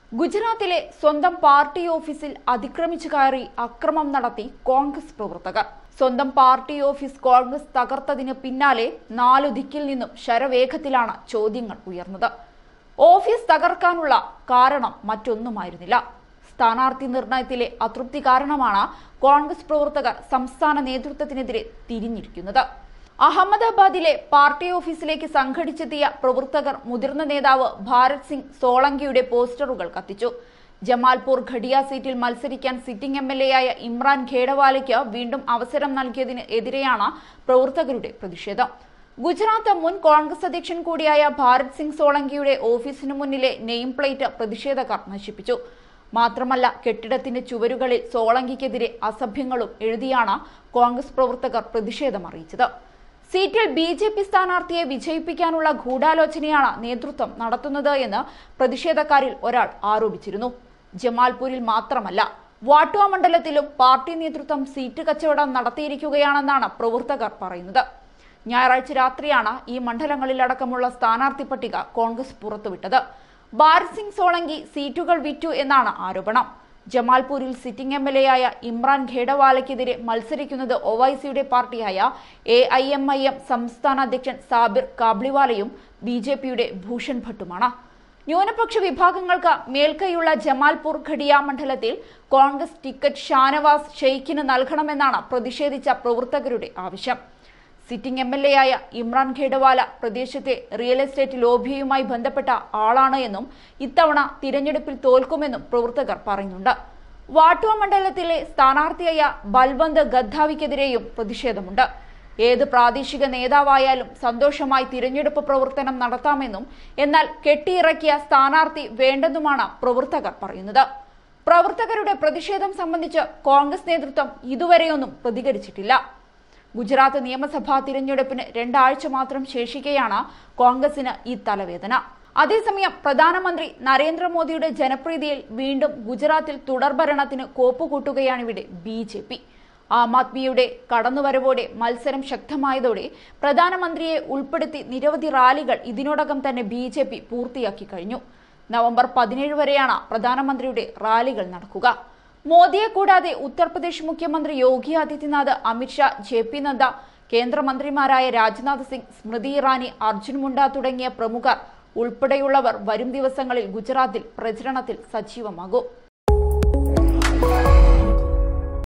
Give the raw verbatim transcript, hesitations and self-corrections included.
ഗുജറാത്തിലെ സ്വന്തം പാർട്ടി ഓഫീസിൽ അതിക്രമിച്ചു കയറി അക്രമം നടത്തി കോൺഗ്രസ് പ്രവർത്തകർ. സ്വന്തം പാർട്ടി ഓഫീസ് കോൺഗ്രസ് തകർത്തതിന് പിന്നാലെ നാലു ദിക്കിൽ നിന്നും ശരവേഗത്തിലാണ് ചോദ്യങ്ങൾ ഉയർന്നത്. ഓഫീസ് തകർക്കാനുള്ള കാരണം മറ്റൊന്നുമായിരുന്നില്ല. സ്ഥാനാർത്ഥി നിർണയത്തിലെ അതൃപ്തി കാരണമാണ് കോൺഗ്രസ് പ്രവർത്തകർ സംസ്ഥാന നേതൃത്വത്തിനെതിരെ തിരിഞ്ഞിരിക്കുന്നത്. അഹമ്മദാബാദിലെ പാർട്ടി ഓഫീസിലേക്ക് സംഘടിച്ചെത്തിയ പ്രവർത്തകർ മുതിർന്ന നേതാവ് ഭാരത് സിംഗ് സോളങ്കിയുടെ പോസ്റ്ററുകൾ കത്തിച്ചു. ജമാൽപൂർ ഘടിയ സീറ്റിൽ മത്സരിക്കാൻ സിറ്റിംഗ് എം എൽ എ ആയ ഇമ്രാൻ ഖേഡവാലയ്ക്ക് വീണ്ടും അവസരം നൽകിയതിന് എതിരെയാണ് പ്രവർത്തകരുടെ പ്രതിഷേധം. ഗുജറാത്ത് മുൻ കോൺഗ്രസ് അധ്യക്ഷൻ കൂടിയായ ഭാരത് സിംഗ് സോളങ്കിയുടെ ഓഫീസിനു മുന്നിലെ നെയിം പ്ലേറ്റ് പ്രതിഷേധക്കാർ നശിപ്പിച്ചു. മാത്രമല്ല, കെട്ടിടത്തിന്റെ ചുവരുകളിൽ സോളങ്കിക്കെതിരെ അസഭ്യങ്ങളും എഴുതിയാണ് കോൺഗ്രസ് പ്രവർത്തകർ പ്രതിഷേധം അറിയിച്ചത്. സീറ്റിൽ ബി ജെ പി സ്ഥാനാർത്ഥിയെ വിജയിപ്പിക്കാനുള്ള ഗൂഢാലോചനയാണ് നേതൃത്വം നടത്തുന്നത് എന്ന് പ്രതിഷേധക്കാരിൽ ഒരാൾ ആരോപിച്ചിരുന്നു. ജമാൽപൂരിൽ മാത്രമല്ല, വാട്ടുവ മണ്ഡലത്തിലും പാർട്ടി നേതൃത്വം സീറ്റ് കച്ചവടം നടത്തിയിരിക്കുകയാണെന്നാണ് പ്രവർത്തകർ പറയുന്നത്. ഞായറാഴ്ച രാത്രിയാണ് ഈ മണ്ഡലങ്ങളിലടക്കമുള്ള സ്ഥാനാർത്ഥി പട്ടിക കോൺഗ്രസ് പുറത്തുവിട്ടത്. ഭാരത് സിംഗ് സോളങ്കി സീറ്റുകൾ വിറ്റു എന്നാണ് ആരോപണം. ജമാൽപൂരിൽ സിറ്റിംഗ് എം എൽ എ ആയ ഇമ്രാൻ ഖേഡവാലയ്ക്കെതിരെ മത്സരിക്കുന്നത് ഒവൈസിയുടെ പാർട്ടിയായ A I M I M സംസ്ഥാന അധ്യക്ഷൻ സാബിർ കാബ്ലിവാലയും ബി ജെ പിയുടെ ഭൂഷൺ ഭട്ടുമാണ്. ന്യൂനപക്ഷ വിഭാഗങ്ങൾക്ക് മേൽക്കൈയുള്ള ജമാൽപൂർ ഘടിയ മണ്ഡലത്തിൽ കോൺഗ്രസ് ടിക്കറ്റ് ഷാനവാസ് ഷെയ്ഖിന് നൽകണമെന്നാണ് പ്രതിഷേധിച്ച പ്രവർത്തകരുടെ ആവശ്യം. സിറ്റിംഗ് എം എൽ എ ആയ ഇമ്രാൻ ഖേഡവാല പ്രദേശത്തെ റിയൽ എസ്റ്റേറ്റ് ലോബിയുമായി ബന്ധപ്പെട്ട ആളാണ് എന്നും ഇത്തവണ തിരഞ്ഞെടുപ്പിൽ തോൽക്കുമെന്നും പ്രവർത്തകർ പറയുന്നുണ്ട്. വാട്ടുവ മണ്ഡലത്തിലെ സ്ഥാനാർത്ഥിയായ ബൽവന്ത് ഗദ്ദാവിക്കെതിരെയും പ്രതിഷേധമുണ്ട്. ഏത് പ്രാദേശിക നേതാവായാലും സന്തോഷമായി തിരഞ്ഞെടുപ്പ് പ്രവർത്തനം നടത്താമെന്നും എന്നാൽ കെട്ടിയിറക്കിയ സ്ഥാനാർത്ഥി വേണ്ടെന്നുമാണ് പ്രവർത്തകർ പറയുന്നത്. പ്രവർത്തകരുടെ പ്രതിഷേധം സംബന്ധിച്ച് കോൺഗ്രസ് നേതൃത്വം ഇതുവരെയൊന്നും പ്രതികരിച്ചിട്ടില്ല. ഗുജറാത്ത് നിയമസഭാ തിരഞ്ഞെടുപ്പിന് രണ്ടാഴ്ച മാത്രം ശേഷിക്കെയാണ് കോൺഗ്രസിന് ഈ തലവേദന. അതേസമയം പ്രധാനമന്ത്രി നരേന്ദ്രമോദിയുടെ ജനപ്രീതിയിൽ വീണ്ടും ഗുജറാത്തിൽ തുടർഭരണത്തിന് കോപ്പുകൂട്ടുകയാണിവിടെ ബി ജെ പി. ആം ആദ്മിയുടെ കടന്നുവരവോടെ മത്സരം ശക്തമായതോടെ പ്രധാനമന്ത്രിയെ ഉൾപ്പെടുത്തി നിരവധി റാലികൾ ഇതിനോടകം തന്നെ ബി ജെ പി പൂർത്തിയാക്കി കഴിഞ്ഞു. നവംബർ പതിനേഴ് വരെയാണ് പ്രധാനമന്ത്രിയുടെ റാലികൾ നടക്കുക. മോദിയെ കൂടാതെ ഉത്തർപ്രദേശ് മുഖ്യമന്ത്രി യോഗി ആദിത്യനാഥ്, അമിത്ഷാ, ജെ പി നദ്ദ, കേന്ദ്രമന്ത്രിമാരായ രാജ്നാഥ് സിംഗ്, സ്മൃതി ഇറാനി, അർജുൻ മുണ്ട തുടങ്ങിയ പ്രമുഖർ ഉൾപ്പെടെയുള്ളവർ വരും ദിവസങ്ങളിൽ ഗുജറാത്തിൽ പ്രചരണത്തിൽ സജീവമാകും.